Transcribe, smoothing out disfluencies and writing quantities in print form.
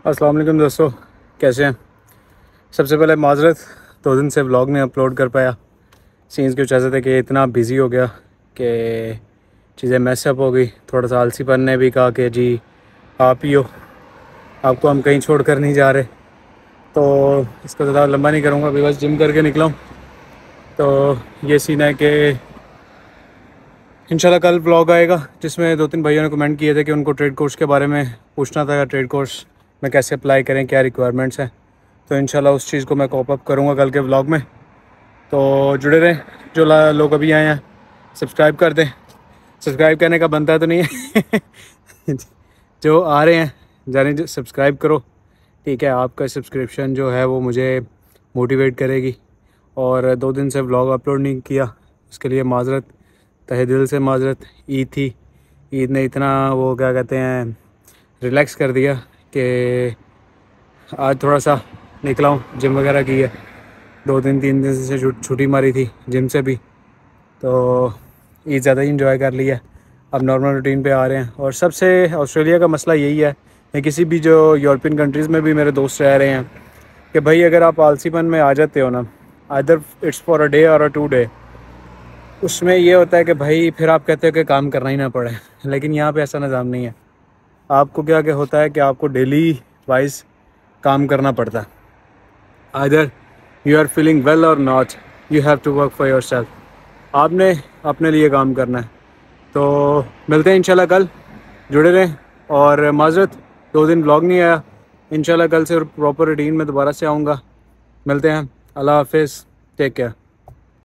अस्सलाम वालेकुम दोस्तों, कैसे हैं। सबसे पहले माजरत, 2 दिन से व्लॉग नहीं अपलोड कर पाया। सीन्स की वजह से थे कि इतना बिज़ी हो गया कि चीज़ें मैसअप हो गई। थोड़ा सा आलसीपन ने भी कहा कि जी आप ही हो, आपको हम कहीं छोड़ कर नहीं जा रहे। तो इसको ज़्यादा लंबा नहीं करूँगा, अभी बस जिम करके निकला हूँ। तो ये सीन है कि इंशाल्लाह कल व्लॉग आएगा जिसमें 2-3 भाइयों ने कमेंट किए थे कि उनको ट्रेड कोर्स के बारे में पूछना था। ट्रेड कोर्स में कैसे अप्लाई करें, क्या रिक्वायरमेंट्स हैं। तो इंशाल्लाह उस चीज़ को मैं कॉप अप करूँगा कल के व्लॉग में। तो जुड़े रहें। जो लोग अभी आए हैं सब्सक्राइब कर दें। सब्सक्राइब करने का बनता तो नहीं है जो आ रहे हैं जाने सब्सक्राइब करो, ठीक है। आपका सब्सक्रिप्शन जो है वो मुझे मोटिवेट करेगी। और 2 दिन से व्लॉग अपलोड नहीं किया, उसके लिए माजरत, तहे दिल से माजरत। ईद थी, ईद ने इतना वो क्या कहते हैं रिलैक्स कर दिया कि आज थोड़ा सा निकला हूँ, जिम वगैरह की है। 2-3 दिन से छुट्टी मारी थी जिम से भी, तो ईद ज़्यादा ही इंजॉय कर लिया। अब नॉर्मल रूटीन पे आ रहे हैं। और सबसे ऑस्ट्रेलिया का मसला यही है, या किसी भी जो यूरोपियन कंट्रीज़ में भी मेरे दोस्त रह रहे हैं, कि भाई अगर आप आलसीपन में आ जाते हो ना, either it's for a day or a 2 day, उसमें ये होता है कि भाई फिर आप कहते हो कि काम करना ही ना पड़े। लेकिन यहाँ पे ऐसा निज़ाम नहीं है। आपको क्या होता है कि आपको डेली वाइज काम करना पड़ता है। Either you are feeling well or not, you have to work for yourself. आपने अपने लिए काम करना है। तो मिलते हैं इंशाल्लाह कल, जुड़े रहें। और माजरत 2 दिन ब्लॉग नहीं आया, इंशाल्लाह कल से प्रॉपर रूटीन में दोबारा से आऊँगा। मिलते हैं, अल्लाह हाफिज़, टेक केयर।